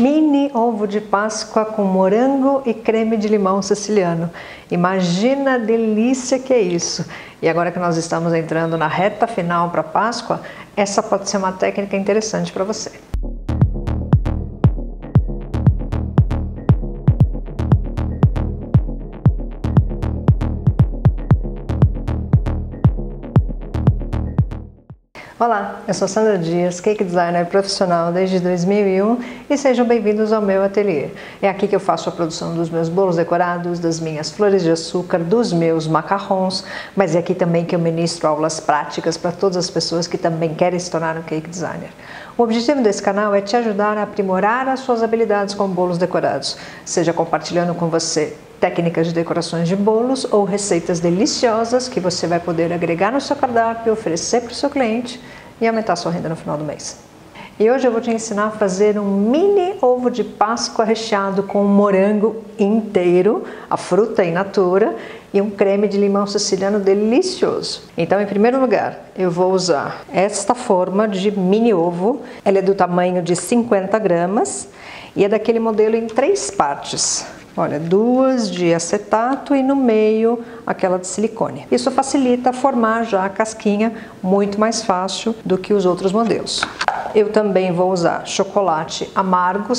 mini ovo de Páscoa com morango e creme de limão siciliano. Imagina a delícia que é isso! E agora que nós estamos entrando na reta final para a Páscoa, essa pode ser uma técnica interessante para você. Olá, eu sou Sandra Dias, cake designer profissional desde 2001 e sejam bem-vindos ao meu ateliê. É aqui que eu faço a produção dos meus bolos decorados, das minhas flores de açúcar, dos meus macarrons, mas é aqui também que eu ministro aulas práticas para todas as pessoas que também querem se tornar um cake designer. O objetivo desse canal é te ajudar a aprimorar as suas habilidades com bolos decorados, seja compartilhando com você técnicas de decorações de bolos ou receitas deliciosas que você vai poder agregar no seu cardápio, oferecer para o seu cliente e aumentar a sua renda no final do mês. E hoje eu vou te ensinar a fazer um mini ovo de Páscoa recheado com morango inteiro, a fruta in natura e um creme de limão siciliano delicioso. Então, em primeiro lugar, eu vou usar esta forma de mini ovo. Ela é do tamanho de 50 gramas e é daquele modelo em 3 partes. Olha, 2 de acetato e no meio aquela de silicone. Isso facilita formar já a casquinha muito mais fácil do que os outros modelos. Eu também vou usar chocolate amargo,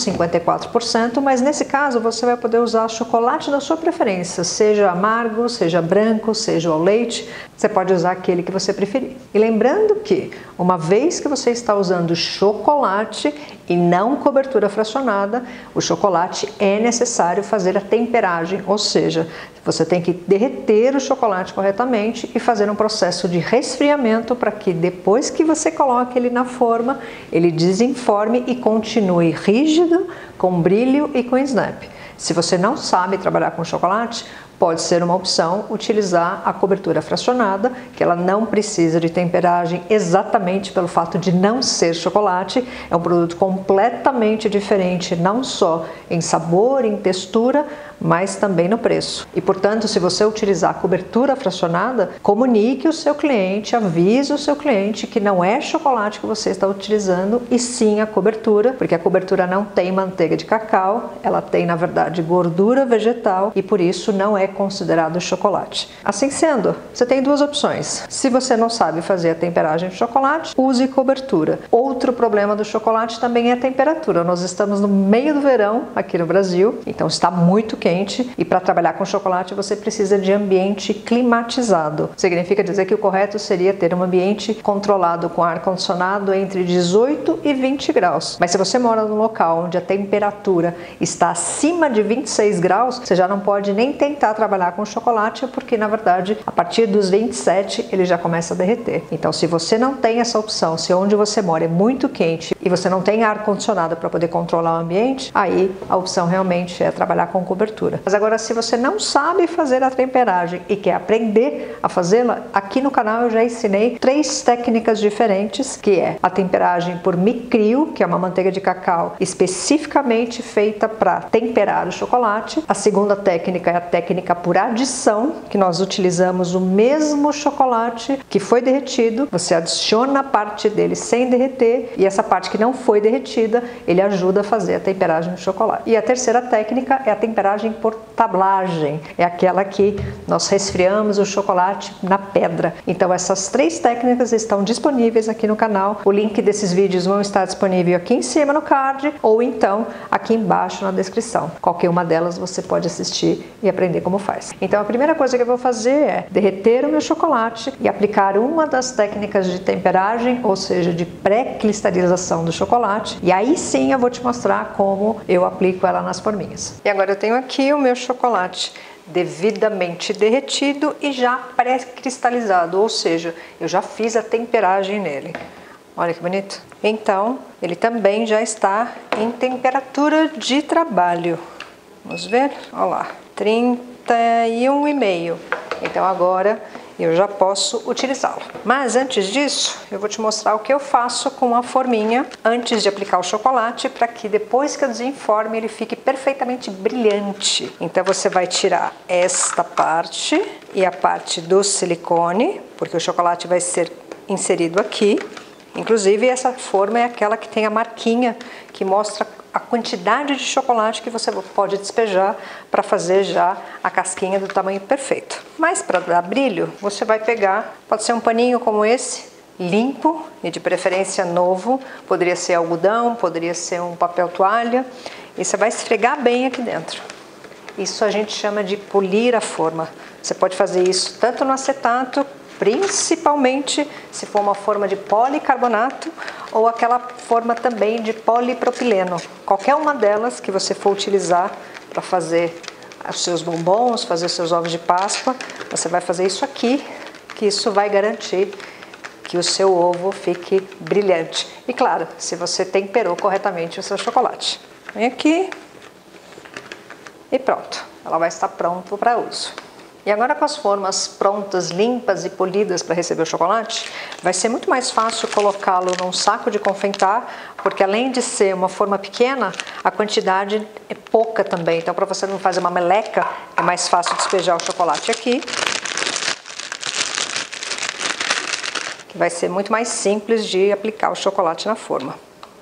54%, mas nesse caso você vai poder usar chocolate da sua preferência, seja amargo, seja branco, seja ao leite, você pode usar aquele que você preferir. E lembrando que, uma vez que você está usando chocolate e não cobertura fracionada, o chocolate é necessário fazer a temperagem, ou seja, você tem que derreter o chocolate corretamente e fazer um processo de resfriamento para que depois que você coloque ele na forma, ele desenforme e continue rígido, com brilho e com snap. Se você não sabe trabalhar com chocolate, pode ser uma opção utilizar a cobertura fracionada, que ela não precisa de temperagem exatamente pelo fato de não ser chocolate. É um produto completamente diferente, não só em sabor, em textura, mas também no preço. E, portanto, se você utilizar a cobertura fracionada, comunique o seu cliente, avise o seu cliente que não é chocolate que você está utilizando e sim a cobertura, porque a cobertura não tem manteiga de cacau, ela tem, na verdade, gordura vegetal e por isso não é considerado chocolate. Assim sendo, você tem 2 opções. Se você não sabe fazer a temperagem de chocolate, use cobertura. Outro problema do chocolate também é a temperatura. Nós estamos no meio do verão aqui no Brasil, então está muito quente e para trabalhar com chocolate você precisa de ambiente climatizado. Significa dizer que o correto seria ter um ambiente controlado com ar-condicionado entre 18 e 20 graus. Mas se você mora num local onde a temperatura está acima de 26 graus, você já não pode nem tentar trabalhar com chocolate, porque na verdade a partir dos 27 ele já começa a derreter. Então, se você não tem essa opção, se onde você mora é muito quente e você não tem ar-condicionado para poder controlar o ambiente, aí a opção realmente é trabalhar com cobertura. Mas agora, se você não sabe fazer a temperagem e quer aprender a fazê-la, aqui no canal eu já ensinei 3 técnicas diferentes, que é a temperagem por micrio, que é uma manteiga de cacau especificamente feita para temperar o chocolate. A segunda técnica é a técnica por adição, que nós utilizamos o mesmo chocolate que foi derretido, você adiciona a parte dele sem derreter e essa parte que não foi derretida, ele ajuda a fazer a temperagem do chocolate. E a terceira técnica é a temperagem por tablagem, é aquela que nós resfriamos o chocolate na pedra. Então essas 3 técnicas estão disponíveis aqui no canal. O link desses vídeos vão estar disponível aqui em cima no card ou então aqui embaixo na descrição. Qualquer uma delas você pode assistir e aprender como faz. Então a primeira coisa que eu vou fazer é derreter o meu chocolate e aplicar uma das técnicas de temperagem, ou seja, de pré-cristalização do chocolate, e aí sim eu vou te mostrar como eu aplico ela nas forminhas. E agora eu tenho aqui o meu chocolate devidamente derretido e já pré-cristalizado, ou seja, eu já fiz a temperagem nele. Olha que bonito. Então, ele também já está em temperatura de trabalho. Vamos ver? Olha lá, 31,5. Então agora eu já posso utilizá-lo. Mas antes disso, eu vou te mostrar o que eu faço com a forminha antes de aplicar o chocolate, para que depois que eu desenforme ele fique perfeitamente brilhante. Então você vai tirar esta parte e a parte do silicone, porque o chocolate vai ser inserido aqui. Inclusive essa forma é aquela que tem a marquinha que mostra a quantidade de chocolate que você pode despejar para fazer já a casquinha do tamanho perfeito. Mas para dar brilho, você vai pegar, pode ser um paninho como esse, limpo e de preferência novo, poderia ser algodão, poderia ser um papel toalha, e você vai esfregar bem aqui dentro. Isso a gente chama de polir a forma. Você pode fazer isso tanto no acetato, principalmente se for uma forma de policarbonato ou aquela forma também de polipropileno. Qualquer uma delas que você for utilizar para fazer os seus bombons, fazer os seus ovos de Páscoa, você vai fazer isso aqui, que isso vai garantir que o seu ovo fique brilhante. E claro, se você temperou corretamente o seu chocolate. Vem aqui e pronto, ela vai estar pronta para uso. E agora com as formas prontas, limpas e polidas para receber o chocolate, vai ser muito mais fácil colocá-lo num saco de confeitar, porque além de ser uma forma pequena, a quantidade é pouca também. Então para você não fazer uma meleca, é mais fácil despejar o chocolate aqui. Que vai ser muito mais simples de aplicar o chocolate na forma.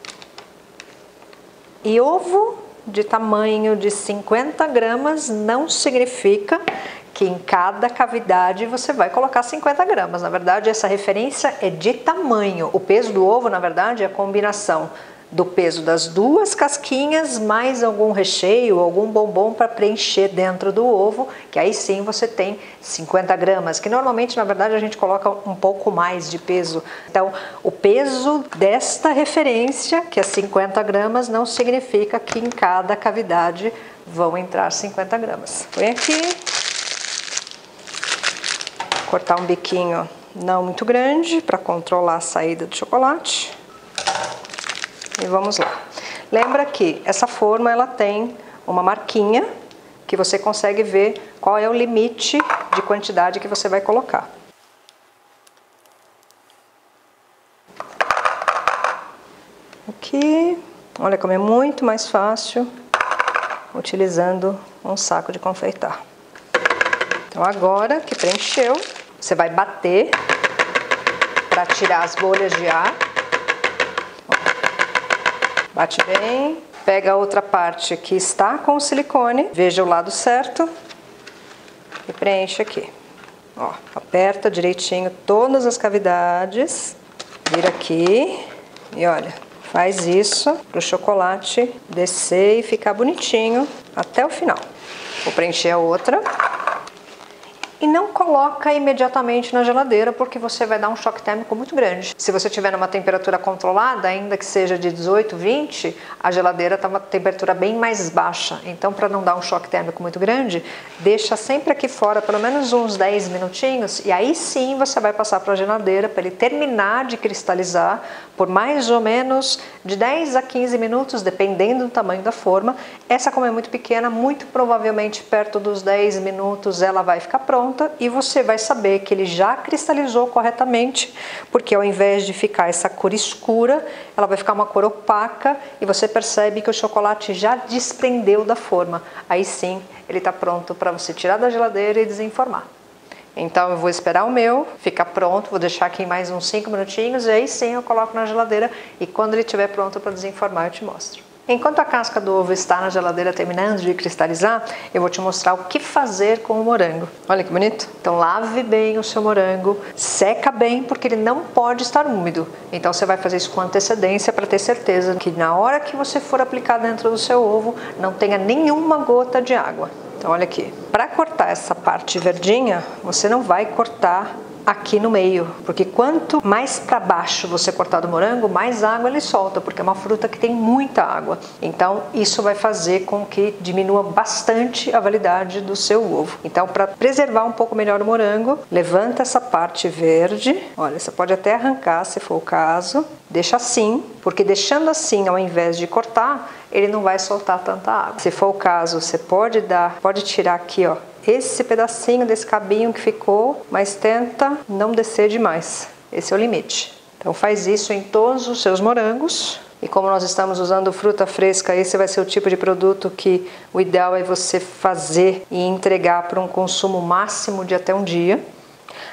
E ovo de tamanho de 50 gramas não significa que em cada cavidade você vai colocar 50 gramas. Na verdade, essa referência é de tamanho. O peso do ovo, na verdade, é a combinação do peso das duas casquinhas mais algum recheio, algum bombom para preencher dentro do ovo, que aí sim você tem 50 gramas, que normalmente, na verdade, a gente coloca um pouco mais de peso. Então, o peso desta referência, que é 50 gramas, não significa que em cada cavidade vão entrar 50 gramas. Põe aqui. Cortar um biquinho não muito grande para controlar a saída do chocolate. E vamos lá. Lembra que essa forma ela tem uma marquinha que você consegue ver qual é o limite de quantidade que você vai colocar. Aqui, olha como é muito mais fácil utilizando um saco de confeitar. Então agora que preencheu, você vai bater para tirar as bolhas de ar. Bate bem, pega a outra parte que está com o silicone, veja o lado certo e preenche aqui. Ó, aperta direitinho todas as cavidades, vira aqui e olha, faz isso para o chocolate descer e ficar bonitinho até o final. Vou preencher a outra. E não coloca imediatamente na geladeira, porque você vai dar um choque térmico muito grande. Se você tiver numa temperatura controlada, ainda que seja de 18, 20, a geladeira está uma temperatura bem mais baixa. Então, para não dar um choque térmico muito grande, deixa sempre aqui fora pelo menos uns 10 minutinhos, e aí sim você vai passar para a geladeira para ele terminar de cristalizar por mais ou menos de 10 a 15 minutos, dependendo do tamanho da forma. Essa, como é muito pequena, muito provavelmente perto dos 10 minutos ela vai ficar pronta. E você vai saber que ele já cristalizou corretamente, porque ao invés de ficar essa cor escura, ela vai ficar uma cor opaca e você percebe que o chocolate já desprendeu da forma. Aí sim, ele está pronto para você tirar da geladeira e desenformar. Então eu vou esperar o meu ficar pronto, vou deixar aqui mais uns 5 minutinhos e aí sim eu coloco na geladeira e quando ele estiver pronto para desenformar eu te mostro. Enquanto a casca do ovo está na geladeira terminando de cristalizar, eu vou te mostrar o que fazer com o morango. Olha que bonito! Então lave bem o seu morango, seca bem porque ele não pode estar úmido. Então você vai fazer isso com antecedência para ter certeza que na hora que você for aplicar dentro do seu ovo, não tenha nenhuma gota de água. Então olha aqui, para cortar essa parte verdinha, você não vai cortar aqui no meio, porque quanto mais para baixo você cortar do morango, mais água ele solta, porque é uma fruta que tem muita água. Então isso vai fazer com que diminua bastante a validade do seu ovo. Então, para preservar um pouco melhor o morango, levanta essa parte verde, olha, você pode até arrancar se for o caso, deixa assim, porque deixando assim ao invés de cortar, ele não vai soltar tanta água. Se for o caso, você pode tirar aqui, ó, esse pedacinho desse cabinho que ficou, mas tenta não descer demais. Esse é o limite. Então faz isso em todos os seus morangos. E como nós estamos usando fruta fresca, esse vai ser o tipo de produto que o ideal é você fazer e entregar para um consumo máximo de até um dia.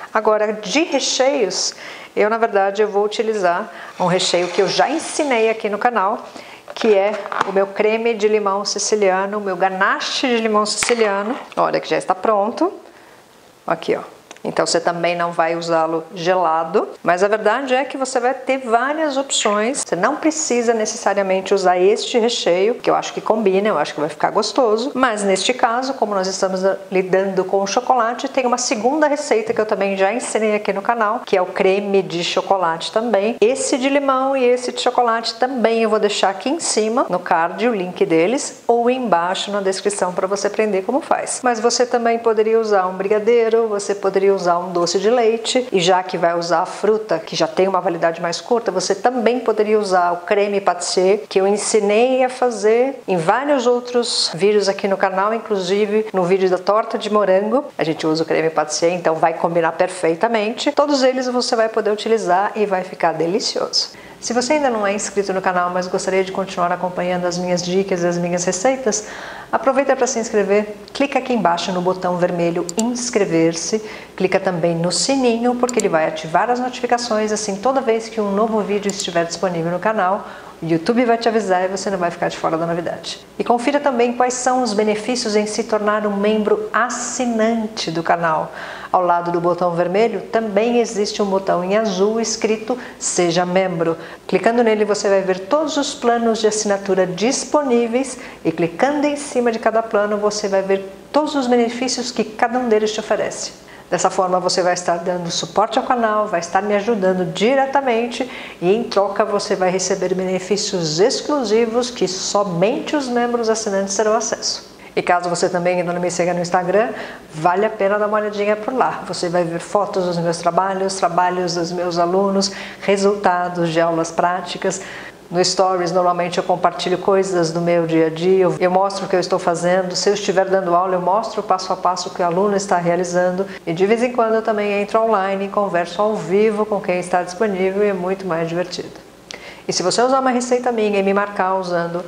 Agora, de recheios, na verdade, eu vou utilizar um recheio que eu já ensinei aqui no canal, que é o meu creme de limão siciliano, o meu ganache de limão siciliano. Olha que já está pronto. Aqui, ó. Então você também não vai usá-lo gelado, mas a verdade é que você vai ter várias opções. Você não precisa necessariamente usar este recheio, que eu acho que combina, eu acho que vai ficar gostoso. Mas neste caso, como nós estamos lidando com o chocolate, tem uma segunda receita que eu também já ensinei aqui no canal, que é o creme de chocolate também. Esse de limão e esse de chocolate também eu vou deixar aqui em cima, no card, o link deles, ou embaixo na descrição para você aprender como faz. Mas você também poderia usar um brigadeiro, você poderia usar um doce de leite, e já que vai usar a fruta que já tem uma validade mais curta, você também poderia usar o creme pâtissier, que eu ensinei a fazer em vários outros vídeos aqui no canal, inclusive no vídeo da torta de morango. A gente usa o creme pâtissier, então vai combinar perfeitamente. Todos eles você vai poder utilizar e vai ficar delicioso. Se você ainda não é inscrito no canal, mas gostaria de continuar acompanhando as minhas dicas e as minhas receitas, aproveita para se inscrever, clica aqui embaixo no botão vermelho inscrever-se, clica também no sininho, porque ele vai ativar as notificações, assim toda vez que um novo vídeo estiver disponível no canal, o YouTube vai te avisar e você não vai ficar de fora da novidade. E confira também quais são os benefícios em se tornar um membro assinante do canal. Ao lado do botão vermelho também existe um botão em azul escrito Seja Membro. Clicando nele você vai ver todos os planos de assinatura disponíveis e clicando em cima de cada plano você vai ver todos os benefícios que cada um deles te oferece. Dessa forma você vai estar dando suporte ao canal, vai estar me ajudando diretamente e em troca você vai receber benefícios exclusivos que somente os membros assinantes terão acesso. E caso você também ainda não me siga no Instagram, vale a pena dar uma olhadinha por lá. Você vai ver fotos dos meus trabalhos, trabalhos dos meus alunos, resultados de aulas práticas. No Stories, normalmente eu compartilho coisas do meu dia a dia, eu mostro o que eu estou fazendo. Se eu estiver dando aula, eu mostro o passo a passo que o aluno está realizando. E de vez em quando eu também entro online e converso ao vivo com quem está disponível e é muito mais divertido. E se você usar uma receita minha e me marcar usando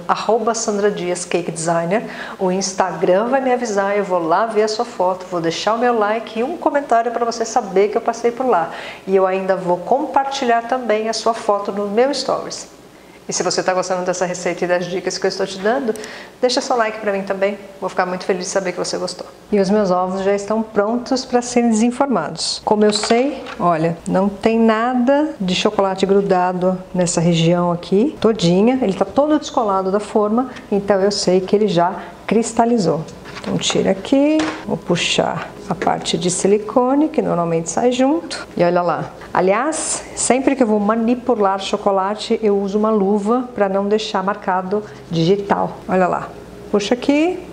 @SandraDiasCakeDesigner, o Instagram vai me avisar, eu vou lá ver a sua foto, vou deixar o meu like e um comentário para você saber que eu passei por lá. E eu ainda vou compartilhar também a sua foto no meu Stories. E se você está gostando dessa receita e das dicas que eu estou te dando, deixa seu like para mim também. Vou ficar muito feliz de saber que você gostou. E os meus ovos já estão prontos para serem desenformados. Como eu sei, olha, não tem nada de chocolate grudado nessa região aqui, todinha. Ele está todo descolado da forma, então eu sei que ele já cristalizou. Então tira aqui, vou puxar a parte de silicone, que normalmente sai junto. E olha lá. Aliás, sempre que eu vou manipular chocolate, eu uso uma luva para não deixar marcado digital. Olha lá. Puxa aqui.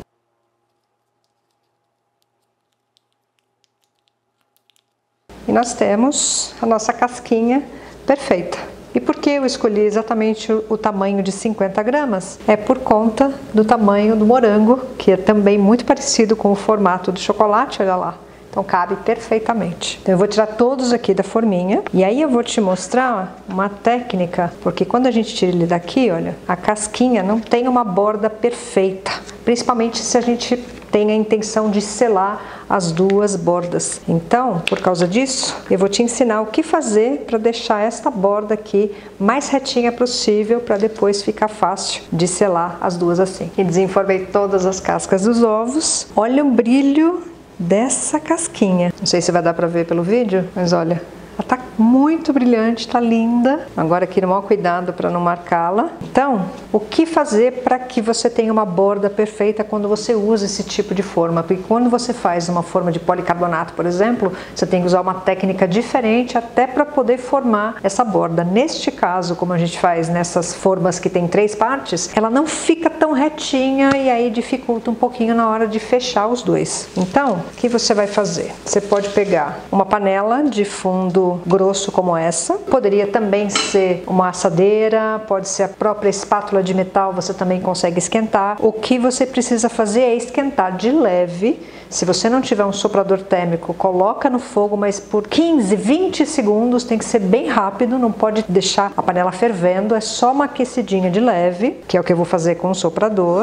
E nós temos a nossa casquinha perfeita. E por que eu escolhi exatamente o tamanho de 50 gramas? É por conta do tamanho do morango, que é também muito parecido com o formato do chocolate, olha lá. Então cabe perfeitamente. Então eu vou tirar todos aqui da forminha e aí eu vou te mostrar uma técnica, porque quando a gente tira ele daqui, olha, a casquinha não tem uma borda perfeita, principalmente se a gente tem a intenção de selar as duas bordas. Então, por causa disso, eu vou te ensinar o que fazer para deixar esta borda aqui mais retinha possível, para depois ficar fácil de selar as duas assim. E desenformei todas as cascas dos ovos. Olha o brilho dessa casquinha. Não sei se vai dar para ver pelo vídeo, mas olha, ela tá muito brilhante, tá linda. Agora aqui no maior cuidado para não marcá-la. Então, o que fazer para que você tenha uma borda perfeita quando você usa esse tipo de forma? Porque quando você faz uma forma de policarbonato, por exemplo, você tem que usar uma técnica diferente até para poder formar essa borda. Neste caso, como a gente faz nessas formas que tem 3 partes, ela não fica tão retinha e aí dificulta um pouquinho na hora de fechar os dois. Então, o que você vai fazer? Você pode pegar uma panela de fundo grosso como essa, poderia também ser uma assadeira, pode ser a própria espátula de metal, você também consegue esquentar. O que você precisa fazer é esquentar de leve. Se você não tiver um soprador térmico, coloca no fogo, mas por 15, 20 segundos, tem que ser bem rápido, não pode deixar a panela fervendo, é só uma aquecidinha de leve, que é o que eu vou fazer com o soprador.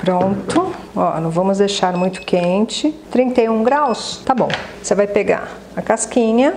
Pronto. Ó, não vamos deixar muito quente. 31 graus, tá bom. Você vai pegar a casquinha,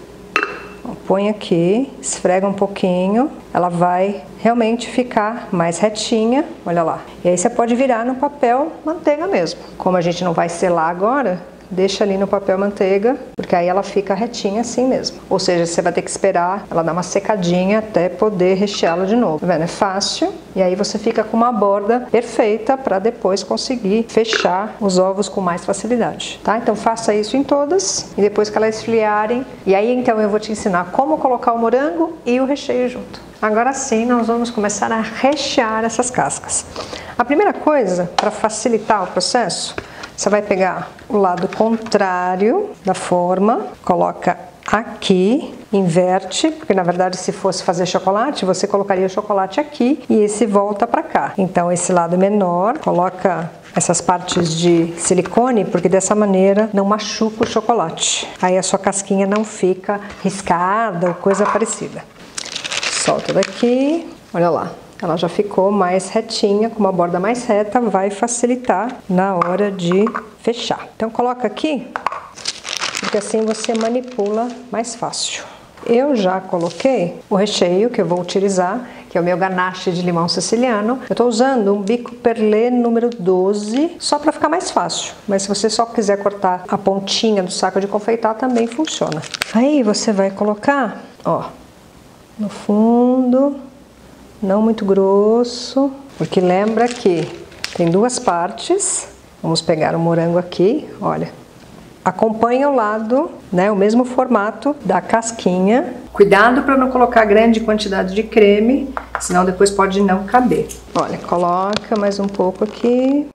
ó, põe aqui, esfrega um pouquinho. Ela vai realmente ficar mais retinha, olha lá. E aí você pode virar no papel manteiga mesmo. Como a gente não vai selar agora, deixa ali no papel manteiga, porque aí ela fica retinha assim mesmo. Ou seja, você vai ter que esperar ela dar uma secadinha até poder recheá-la de novo. Tá vendo? É fácil. E aí você fica com uma borda perfeita para depois conseguir fechar os ovos com mais facilidade, tá? Então faça isso em todas e depois que elas esfriarem. E aí então eu vou te ensinar como colocar o morango e o recheio junto. Agora sim, nós vamos começar a rechear essas cascas. A primeira coisa, para facilitar o processo, você vai pegar o lado contrário da forma, coloca aqui, inverte, porque na verdade se fosse fazer chocolate, você colocaria o chocolate aqui e esse volta para cá. Então esse lado menor, coloca essas partes de silicone, porque dessa maneira não machuca o chocolate. Aí a sua casquinha não fica riscada ou coisa parecida. Solta daqui, olha lá. Ela já ficou mais retinha, com uma borda mais reta, vai facilitar na hora de fechar. Então coloca aqui, porque assim você manipula mais fácil. Eu já coloquei o recheio que eu vou utilizar, que é o meu ganache de limão siciliano. Eu estou usando um bico perlé número 12, só para ficar mais fácil. Mas se você só quiser cortar a pontinha do saco de confeitar, também funciona. Aí você vai colocar, ó, no fundo, não muito grosso, porque lembra que tem duas partes. Vamos pegar o morango aqui, olha. Acompanha o lado, né, o mesmo formato da casquinha. Cuidado para não colocar grande quantidade de creme, senão depois pode não caber. Olha, coloca mais um pouco aqui.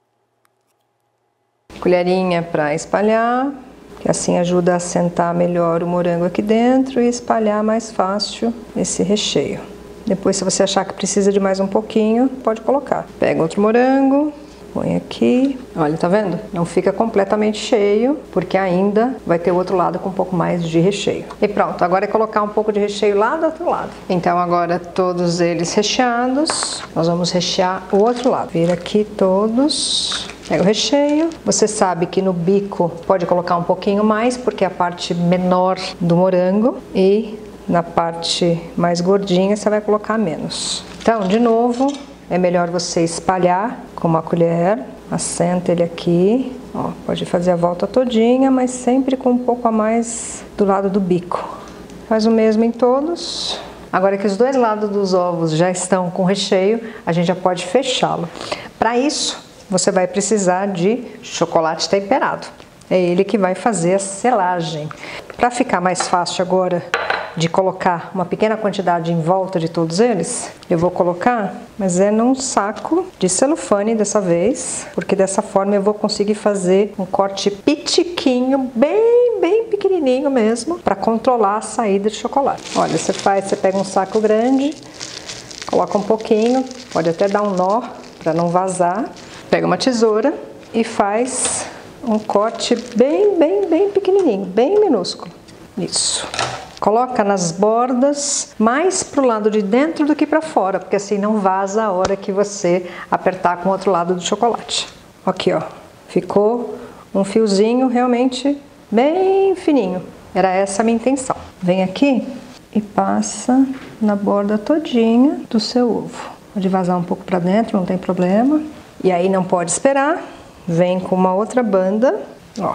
Colherinha para espalhar, que assim ajuda a assentar melhor o morango aqui dentro e espalhar mais fácil esse recheio. Depois, se você achar que precisa de mais um pouquinho, pode colocar. Pega outro morango, põe aqui. Olha, tá vendo? Não fica completamente cheio, porque ainda vai ter o outro lado com um pouco mais de recheio. E pronto, agora é colocar um pouco de recheio lá do outro lado. Então agora todos eles recheados, nós vamos rechear o outro lado. Vira aqui todos. Pega o recheio. Você sabe que no bico pode colocar um pouquinho mais, porque é a parte menor do morango. E na parte mais gordinha você vai colocar menos. Então, de novo, é melhor você espalhar com uma colher, assenta ele aqui, ó, pode fazer a volta todinha, mas sempre com um pouco a mais do lado do bico. Faz o mesmo em todos. Agora que os dois lados dos ovos já estão com recheio, a gente já pode fechá-lo. Para isso, você vai precisar de chocolate temperado. É ele que vai fazer a selagem. Para ficar mais fácil agora de colocar uma pequena quantidade em volta de todos eles, eu vou colocar, mas é num saco de celofane dessa vez, porque dessa forma eu vou conseguir fazer um corte pitiquinho, bem pequenininho mesmo, para controlar a saída de chocolate. Olha, você pega um saco grande, coloca um pouquinho, pode até dar um nó para não vazar, pega uma tesoura e faz um corte bem pequenininho, bem minúsculo. Isso. Coloca nas bordas, mais pro lado de dentro do que para fora, porque assim não vaza a hora que você apertar com o outro lado do chocolate. Aqui, ó, ficou um fiozinho realmente bem fininho. Era essa a minha intenção. Vem aqui e passa na borda todinha do seu ovo. Pode vazar um pouco para dentro, não tem problema. E aí não pode esperar, vem com uma outra banda, ó,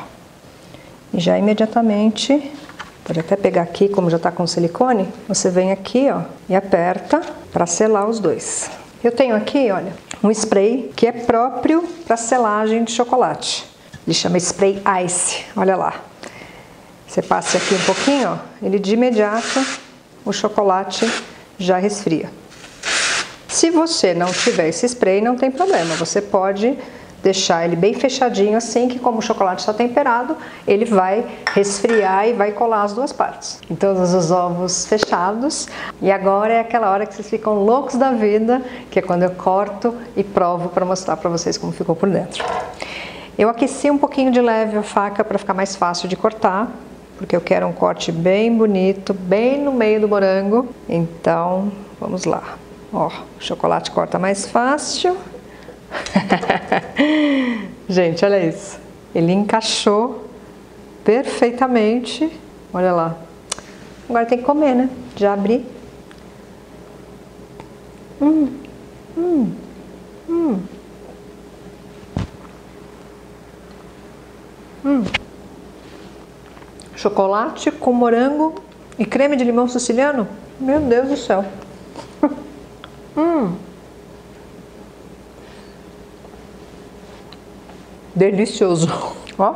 e já imediatamente... Pode até pegar aqui, como já está com silicone, você vem aqui, ó, e aperta para selar os dois. Eu tenho aqui, olha, um spray que é próprio para selagem de chocolate. Ele chama Spray Ice, olha lá. Você passa aqui um pouquinho, ó, ele de imediato, o chocolate já resfria. Se você não tiver esse spray, não tem problema, você pode deixar ele bem fechadinho assim, que como o chocolate está temperado, ele vai resfriar e vai colar as duas partes. Em todos os ovos fechados. E agora é aquela hora que vocês ficam loucos da vida, que é quando eu corto e provo para mostrar para vocês como ficou por dentro. Eu aqueci um pouquinho de leve a faca para ficar mais fácil de cortar, porque eu quero um corte bem bonito, bem no meio do morango. Então, vamos lá. Ó, o chocolate corta mais fácil. Gente, olha isso. Ele encaixou perfeitamente. Olha lá. Agora tem que comer, né? Já abri. Chocolate com morango e creme de limão siciliano? Meu Deus do céu. Delicioso. Ó,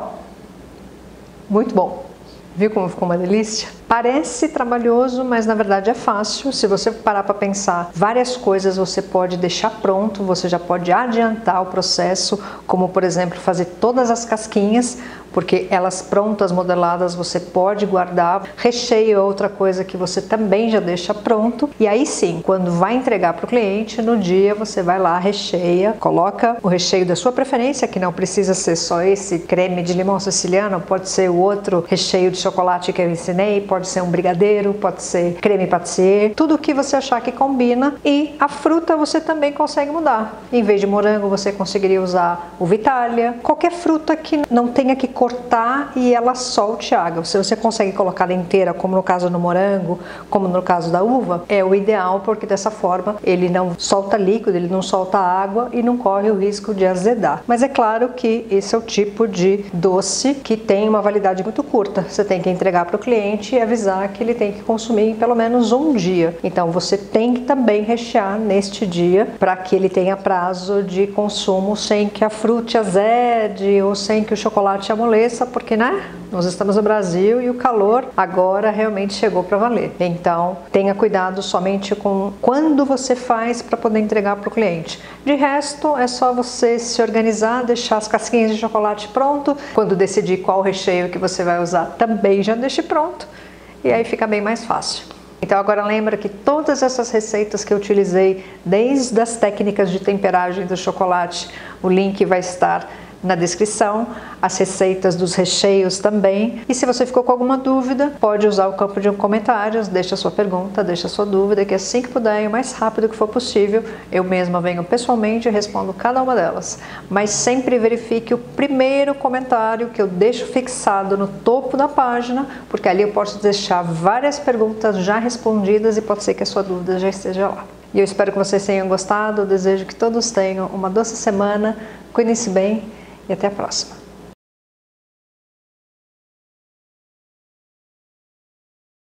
muito bom. Viu como ficou uma delícia? Parece trabalhoso, mas na verdade é fácil. Se você parar para pensar, várias coisas você pode deixar pronto, você já pode adiantar o processo, como por exemplo fazer todas as casquinhas, porque elas prontas, modeladas, você pode guardar. Recheio é outra coisa que você também já deixa pronto. E aí sim, quando vai entregar para o cliente, no dia você vai lá, recheia, coloca o recheio da sua preferência, que não precisa ser só esse creme de limão siciliano, pode ser o outro recheio de chocolate que eu ensinei, pode ser um brigadeiro, pode ser creme pâtissier, tudo o que você achar que combina. E a fruta você também consegue mudar. Em vez de morango, você conseguiria usar o Vitalia, qualquer fruta que não tenha que cortar e ela solte água. Se você consegue colocar ela inteira, como no caso do morango, como no caso da uva, é o ideal, porque dessa forma ele não solta líquido, ele não solta água e não corre o risco de azedar. Mas é claro que esse é o tipo de doce que tem uma validade muito curta. Você tem que entregar para o cliente e avisar que ele tem que consumir em pelo menos um dia. Então você tem que também rechear neste dia para que ele tenha prazo de consumo sem que a fruta azede ou sem que o chocolate amoleça, porque, né? Nós estamos no Brasil e o calor agora realmente chegou para valer. Então, tenha cuidado somente com quando você faz para poder entregar para o cliente. De resto, é só você se organizar, deixar as casquinhas de chocolate pronto. Quando decidir qual recheio que você vai usar, também já deixe pronto. E aí fica bem mais fácil. Então agora lembra que todas essas receitas que eu utilizei, desde as técnicas de temperagem do chocolate, o link vai estar na descrição, as receitas dos recheios também. E se você ficou com alguma dúvida, pode usar o campo de comentários, deixa a sua pergunta, deixa a sua dúvida, que assim que puder e o mais rápido que for possível, eu mesma venho pessoalmente e respondo cada uma delas. Mas sempre verifique o primeiro comentário que eu deixo fixado no topo da página, porque ali eu posso deixar várias perguntas já respondidas e pode ser que a sua dúvida já esteja lá. E eu espero que vocês tenham gostado, eu desejo que todos tenham uma doce semana, cuidem-se bem e até a próxima.